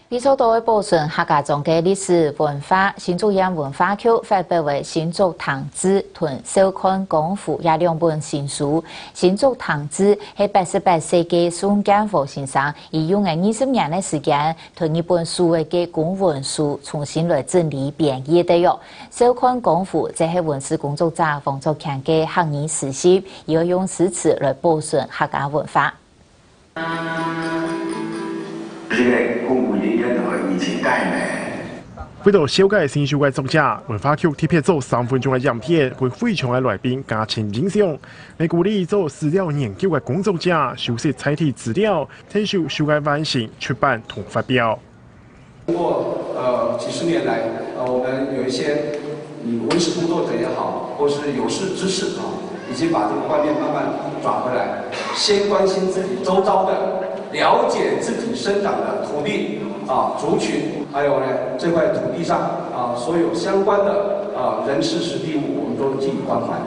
伊所到的保存客家庄嘅历史文化，新竹县文化局发表为新竹唐字屯小看功夫也两本新书。新竹唐字喺88世纪宋建福先生，以用嘅20年嘅时间，屯一本书嘅公文书重新来整理编译的哟。小看功夫即係文史工作者冯作强嘅学艺实习，要用诗词来保存客家文化。 为到小解新书嘅作者，文化局特别做3分钟嘅影片，为非常嘅来宾加深印象。嚟鼓励做史料研究嘅工作者，熟悉采集资料，听受书嘅完成、出版同发表。 通过几十年来，我们有一些文史工作者也好，或是有识之士啊，已经把这个观念慢慢转回来，先关心自己周遭的。 了解自己生长的土地族群，还有呢这块土地上所有相关的人事时地物，我们都给予关怀。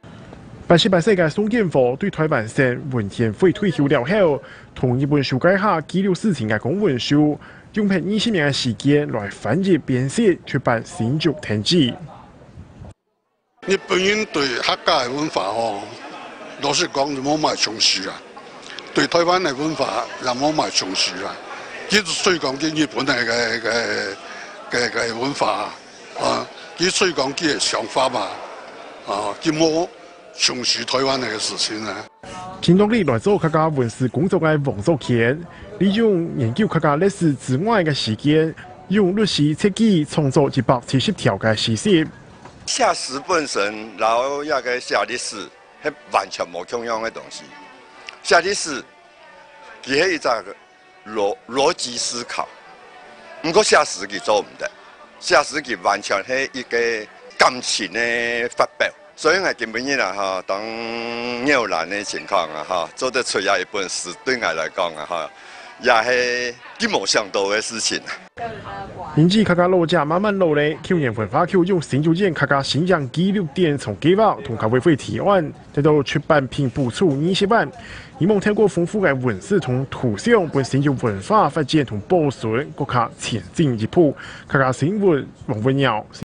88世嘅宋建福对台湾省文献会退休了后，同一本书改下记录事情嘅公文书，用凭20年嘅时间来翻译编写出版新竹天记。 日本人对客家嘅文化老实讲就冇乜重视啊。 对台湾的文化也冇乜重視啦，佢推廣嘅日本嘅文化佢推廣佢嘅想法嘛，佢冇重視台灣嘅事情啊。 今當日來做客家文史工作嘅黃作乾，利用研究客家歷史之外嘅時間，用律師設計創作170條嘅詩詞。 寫詩本身，然後一個寫歷史，係完全冇同樣嘅東西。 寫歷史，佢係一個邏輯思考，不過寫詩佢做唔得，寫詩佢完全係一個感情嘅發表，所以我根本呢當拗難嘅情況做得出一本詩，對我來講也係幾冇想到嘅事情。 因此，客家老者慢慢落嚟，去年文化局用新竹縣客家信仰紀錄典藏計劃同客委會提案，得到出版品補助20萬，希望透過豐富嘅文史同圖像，為新竹文化發展同保存國家前進一步。客家新聞黃文耀。